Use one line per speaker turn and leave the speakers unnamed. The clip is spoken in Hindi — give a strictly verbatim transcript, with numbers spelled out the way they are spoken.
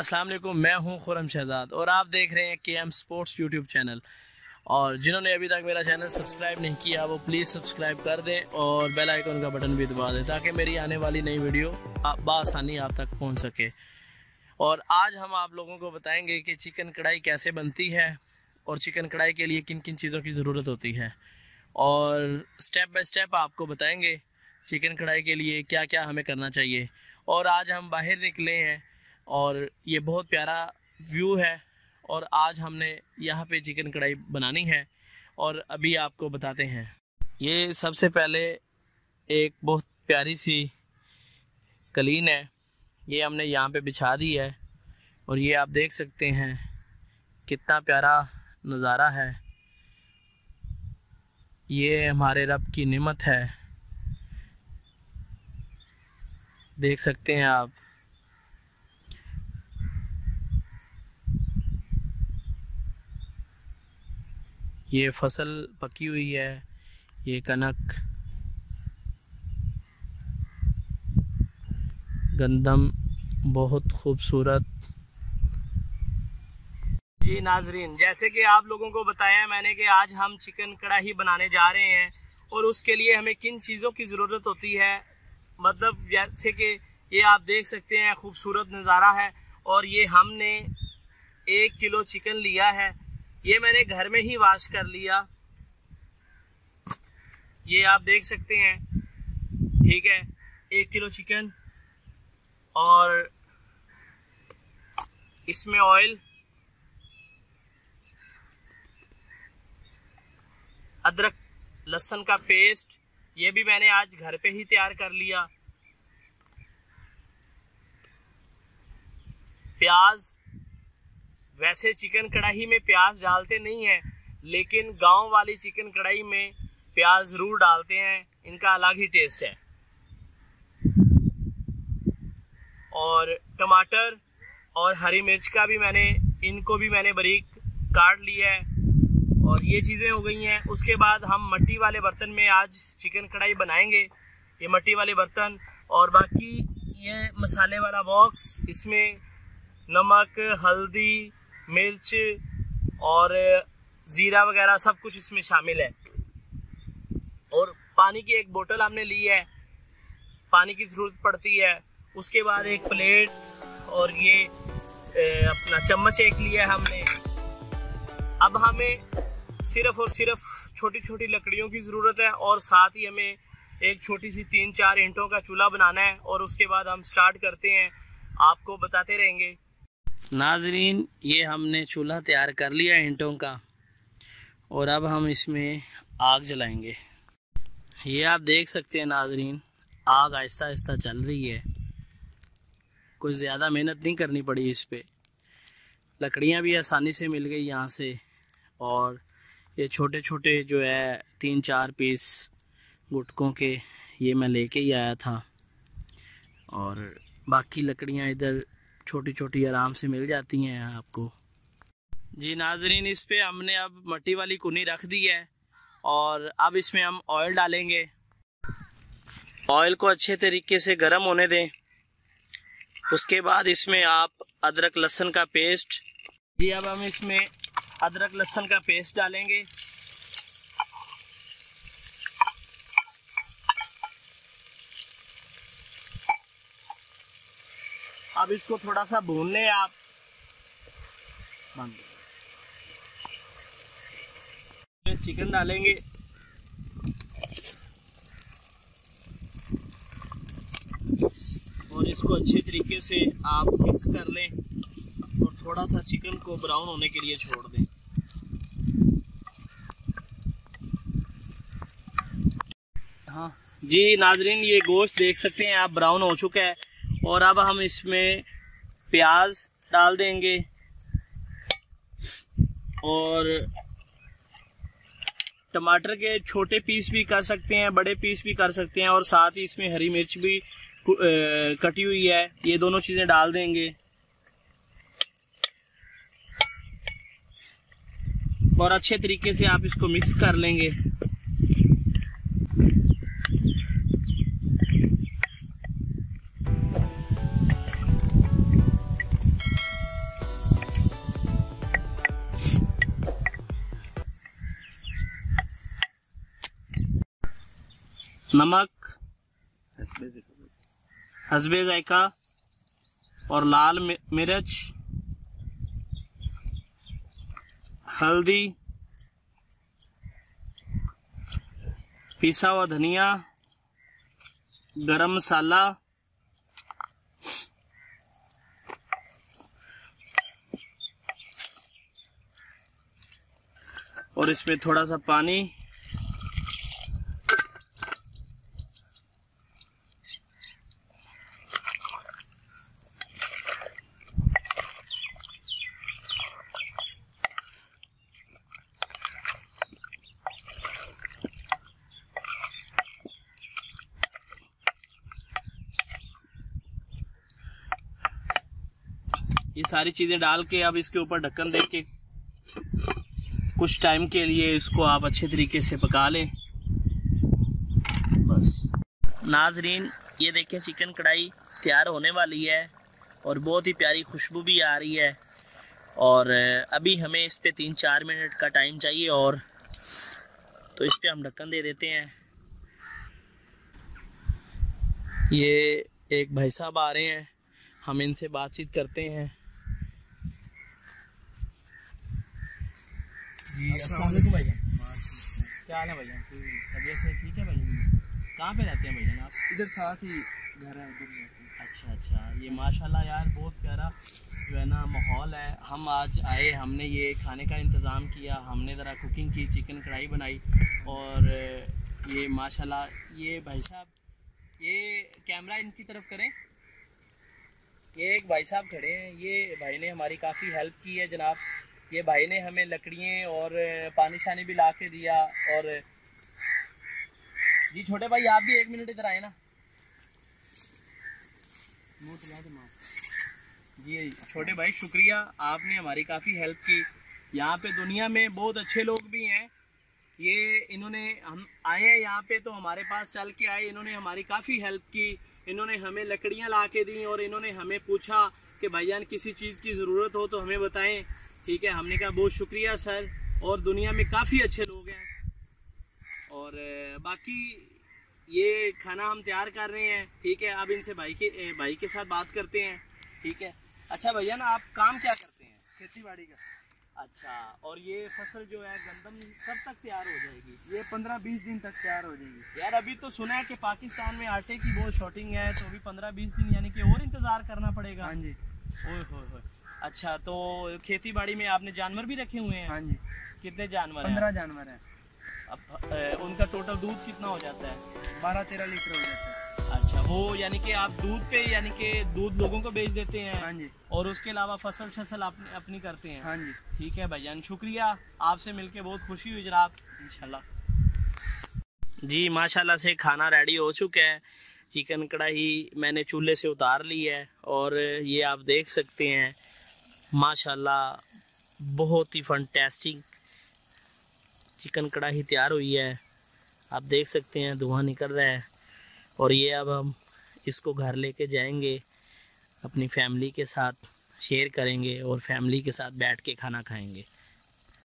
अस्सलाम वालेकुम, मैं हूं खुरम शहजाद और आप देख रहे हैं के एम स्पोर्ट्स यूट्यूब चैनल। और जिन्होंने अभी तक मेरा चैनल सब्सक्राइब नहीं किया वो प्लीज़ सब्सक्राइब कर दें और बेल आइकन का बटन भी दबा दें ताकि मेरी आने वाली नई वीडियो बआसानी आप तक पहुंच सके। और आज हम आप लोगों को बताएंगे कि चिकन कढ़ाई कैसे बनती है और चिकन कढ़ाई के लिए किन किन चीज़ों की ज़रूरत होती है, और स्टेप बाय स्टेप आपको बताएंगे चिकन कढ़ाई के लिए क्या क्या हमें करना चाहिए। और आज हम बाहर निकले हैं और ये बहुत प्यारा व्यू है और आज हमने यहाँ पे चिकन कढ़ाई बनानी है और अभी आपको बताते हैं। ये सबसे पहले एक बहुत प्यारी सी कलीन है, ये हमने यहाँ पे बिछा दी है और ये आप देख सकते हैं कितना प्यारा नज़ारा है। ये हमारे रब की नेमत है, देख सकते हैं आप। ये फसल पकी हुई है, ये कनक, गंदम बहुत खूबसूरत। जी नाजरीन, जैसे कि आप लोगों को बताया मैंने कि आज हम चिकन कढ़ाई बनाने जा रहे हैं और उसके लिए हमें किन चीज़ों की ज़रूरत होती है, मतलब जैसे कि ये आप देख सकते हैं खूबसूरत नज़ारा है। और ये हमने एक किलो चिकन लिया है, ये मैंने घर में ही वॉश कर लिया, ये आप देख सकते हैं। ठीक है, एक किलो चिकन और इसमें ऑयल, अदरक लहसुन का पेस्ट, ये भी मैंने आज घर पे ही तैयार कर लिया। प्याज, वैसे चिकन कढ़ाई में प्याज डालते नहीं हैं, लेकिन गांव वाली चिकन कढ़ाई में प्याज ज़रूर डालते हैं, इनका अलग ही टेस्ट है। और टमाटर और हरी मिर्च का भी मैंने, इनको भी मैंने बारीक काट लिया है। और ये चीज़ें हो गई हैं। उसके बाद हम मिट्टी वाले बर्तन में आज चिकन कढ़ाई बनाएंगे, ये मिट्टी वाले बर्तन। और बाकी ये मसाले वाला बॉक्स, इसमें नमक, हल्दी, मिर्च और ज़ीरा वगैरह सब कुछ इसमें शामिल है। और पानी की एक बोतल हमने ली है, पानी की ज़रूरत पड़ती है। उसके बाद एक प्लेट और ये ए, अपना चम्मच एक लिया है हमने। अब हमें सिर्फ और सिर्फ छोटी छोटी लकड़ियों की ज़रूरत है और साथ ही हमें एक छोटी सी तीन चार ईंटों का चूल्हा बनाना है और उसके बाद हम स्टार्ट करते हैं, आपको बताते रहेंगे। नाजरीन, ये हमने चूल्हा तैयार कर लिया ईंटों का और अब हम इसमें आग जलाएंगे। ये आप देख सकते हैं नाजरीन, आग आहिस्ता आहिस्ता चल रही है, कोई ज़्यादा मेहनत नहीं करनी पड़ी इस पे। लकड़ियाँ भी आसानी से मिल गई यहाँ से। और ये छोटे छोटे जो है तीन चार पीस गुटकों के ये मैं लेके ही आया था और बाकी लकड़ियाँ इधर छोटी छोटी आराम से मिल जाती हैं आपको। जी नाजरीन, इस पे हमने अब मिट्टी वाली कुनी रख दी है और अब इसमें हम ऑयल डालेंगे। ऑयल को अच्छे तरीके से गर्म होने दें। उसके बाद इसमें आप अदरक लहसुन का पेस्ट, जी अब हम इसमें अदरक लहसुन का पेस्ट डालेंगे। अब इसको थोड़ा सा भून लें आप। चिकन डालेंगे और इसको अच्छे तरीके से आप मिक्स कर लें और थोड़ा सा चिकन को ब्राउन होने के लिए छोड़ दें। हाँ जी नाजरीन, ये गोश्त देख सकते हैं आप ब्राउन हो चुका है और अब हम इसमें प्याज डाल देंगे और टमाटर के छोटे पीस भी कर सकते हैं, बड़े पीस भी कर सकते हैं और साथ ही इसमें हरी मिर्च भी कटी हुई है, ये दोनों चीज़ें डाल देंगे और अच्छे तरीके से आप इसको मिक्स कर लेंगे। नमक हस्बे जायका और लाल मिर्च, हल्दी, पिसा हुआ धनिया, गरम मसाला, और इसमें थोड़ा सा पानी। ये सारी चीजें डाल के अब इसके ऊपर ढक्कन दे के कुछ टाइम के लिए इसको आप अच्छे तरीके से पका लें। बस नाजरीन, ये देखें चिकन कढ़ाई तैयार होने वाली है और बहुत ही प्यारी खुशबू भी आ रही है। और अभी हमें इस पे तीन चार मिनट का टाइम चाहिए, और तो इस पे हम ढक्कन दे देते हैं। ये एक भाई साहब आ रहे हैं, हम इनसे बातचीत करते हैं। जी अस्सलाम वालेकुम भैया, क्या हाल है भैया? तबीयत से ठीक है भैया? कहाँ पे रहते हैं भैया आप?
इधर साथ ही घर है, उधर।
अच्छा अच्छा, ये माशाल्लाह यार बहुत प्यारा जो है ना माहौल है। हम आज आए, हमने ये खाने का इंतज़ाम किया, हमने ज़रा कुकिंग की, चिकन कढ़ाई बनाई। और ये माशाल्लाह ये भाई साहब, ये कैमरा इनकी तरफ करें, ये एक भाई साहब खड़े हैं। ये भाई ने हमारी काफ़ी हेल्प की है जनाब। ये भाई ने हमें लकड़ियाँ और पानी शानी भी ला के दिया। और जी छोटे भाई आप भी एक मिनट इधर आए ना। जी छोटे भाई शुक्रिया, आपने हमारी काफ़ी हेल्प की। यहाँ पे दुनिया में बहुत अच्छे लोग भी हैं। ये इन्होंने, हम आए हैं यहाँ पे तो हमारे पास चल के आए, इन्होंने हमारी काफ़ी हेल्प की। इन्होंने हमें लकड़ियाँ ला के दी और इन्होंने हमें पूछा कि भाईजान किसी चीज़ की ज़रूरत हो तो हमें बताएं। ठीक है, हमने कहा बहुत शुक्रिया सर। और दुनिया में काफ़ी अच्छे लोग हैं। और बाकी ये खाना हम तैयार कर रहे हैं। ठीक है, अब इनसे भाई के भाई के साथ बात करते हैं। ठीक है, अच्छा भैया ना आप काम क्या करते हैं?
खेती बाड़ी का।
अच्छा, और ये फसल जो है गंदम कब तक तैयार हो जाएगी?
ये पंद्रह बीस दिन तक तैयार हो जाएगी।
यार अभी तो सुना है कि पाकिस्तान में आटे की बहुत शॉर्टिंग है, तो अभी पंद्रह बीस दिन यानी कि और इंतज़ार करना पड़ेगा।
हाँ जी।
ओए होए होए। अच्छा, तो खेती बाड़ी में आपने जानवर भी रखे हुए हैं?
हाँ जी।
कितने जानवर हैं?
पंद्रह जानवर हैं।
अब ए, उनका टोटल दूध कितना हो जाता है?
बारह तेरह लीटर हो जाता है।
अच्छा, वो यानी कि आप दूध पे यानी कि दूध लोगों को बेच देते हैं?
हाँ जी।
और उसके अलावा फसल शसल आप अपनी करते हैं?
हाँ जी।
ठीक है भाईजान, शुक्रिया, आपसे मिलके बहुत खुशी हुई जनाब। इंशाल्लाह जी माशाल्लाह से खाना रेडी हो चुका है। चिकन कढ़ाई मैंने चूल्हे से उतार ली है और ये आप देख सकते हैं माशाल्लाह बहुत ही फंटेस्टिक चिकन कढ़ाई तैयार हुई है। आप देख सकते हैं धुआं निकल रहा है। और ये अब हम इसको घर लेके जाएंगे, अपनी फैमिली के साथ शेयर करेंगे और फैमिली के साथ बैठ के खाना खाएंगे।